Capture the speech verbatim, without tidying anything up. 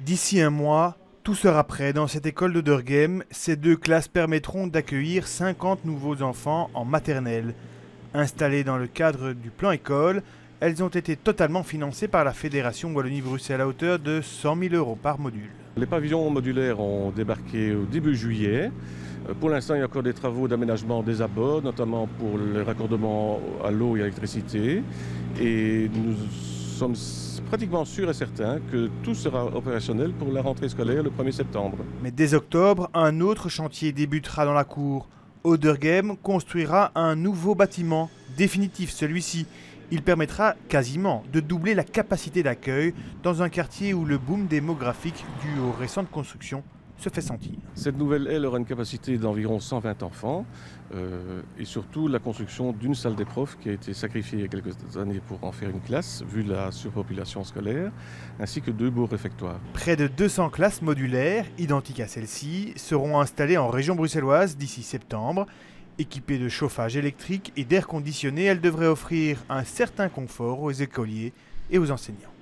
D'ici un mois, tout sera prêt dans cette école de Durghem. Ces deux classes permettront d'accueillir cinquante nouveaux enfants en maternelle. Installées dans le cadre du plan école, elles ont été totalement financées par la Fédération Wallonie-Bruxelles à hauteur de cent mille euros par module. Les pavillons modulaires ont débarqué au début juillet. Pour l'instant, il y a encore des travaux d'aménagement des abords, notamment pour le raccordement à l'eau et à l'électricité. Et nous sommes pratiquement sûrs et certains que tout sera opérationnel pour la rentrée scolaire le premier septembre. Mais dès octobre, un autre chantier débutera dans la cour. Durghem construira un nouveau bâtiment, définitif celui-ci. Il permettra quasiment de doubler la capacité d'accueil dans un quartier où le boom démographique dû aux récentes constructions se fait sentir. Cette nouvelle aile aura une capacité d'environ cent vingt enfants euh, et surtout la construction d'une salle des profs qui a été sacrifiée il y a quelques années pour en faire une classe, vu la surpopulation scolaire, ainsi que deux beaux réfectoires. Près de deux cents classes modulaires, identiques à celle-ci, seront installées en région bruxelloise d'ici septembre. Équipées de chauffage électrique et d'air conditionné, elles devraient offrir un certain confort aux écoliers et aux enseignants.